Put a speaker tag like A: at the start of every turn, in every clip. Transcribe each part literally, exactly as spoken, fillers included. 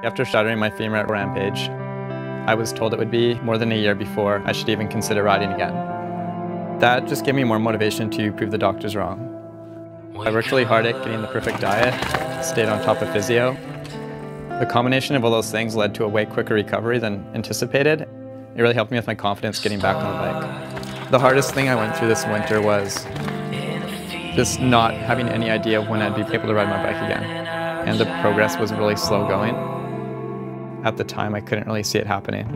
A: After shattering my femur at Rampage, I was told it would be more than a year before I should even consider riding again. That just gave me more motivation to prove the doctors wrong. I worked really hard at getting the perfect diet, stayed on top of physio. The combination of all those things led to a way quicker recovery than anticipated. It really helped me with my confidence getting back on the bike. The hardest thing I went through this winter was just not having any idea of when I'd be able to ride my bike again. And the progress was really slow going. At the time, I couldn't really see it happening.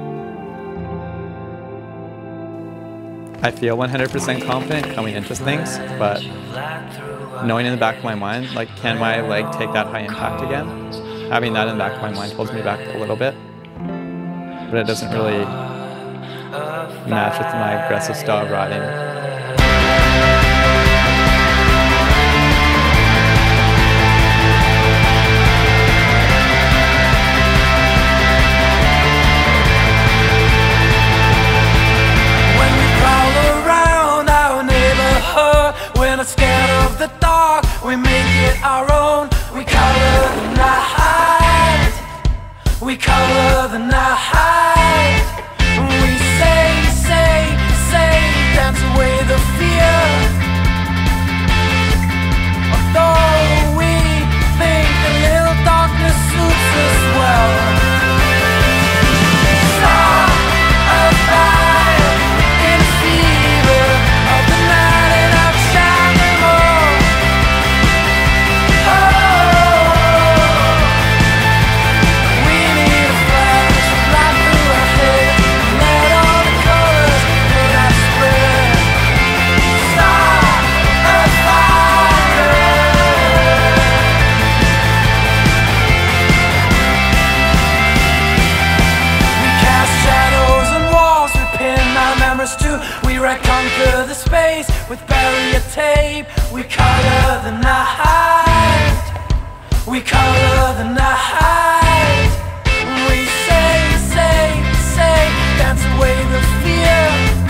A: I feel one hundred percent confident coming into things, but knowing in the back of my mind, like, can my leg take that high impact again? Having that in the back of my mind holds me back a little bit, but it doesn't really match with my aggressive style of riding.
B: Scared of the dark, we make it our own. We color the night, we color the night. We say, say, say, dance away the fear. Although we think a little darkness suits us well. We reconquer the space with barrier tape. We color the night, we color the night. We say, say, say, dance away the fear.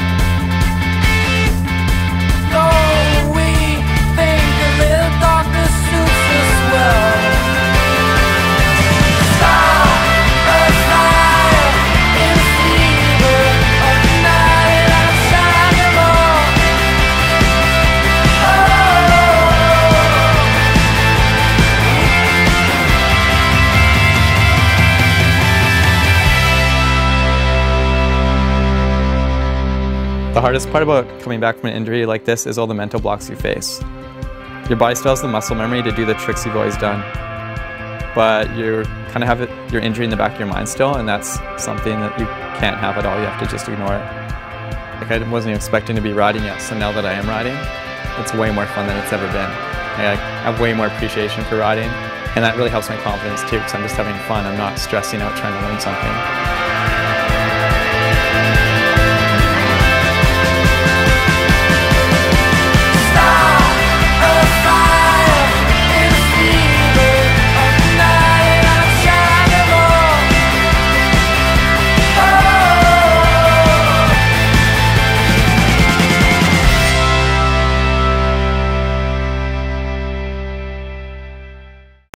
B: Though we think a little darkness suits us well.
A: The hardest part about coming back from an injury like this is all the mental blocks you face. Your body still has the muscle memory to do the tricks you've always done, but you kind of have it, your injury in the back of your mind still, and that's something that you can't have at all. You have to just ignore it. Like, I wasn't expecting to be riding yet, so now that I am riding, it's way more fun than it's ever been. I have way more appreciation for riding, and that really helps my confidence too, because I'm just having fun. I'm not stressing out trying to learn something.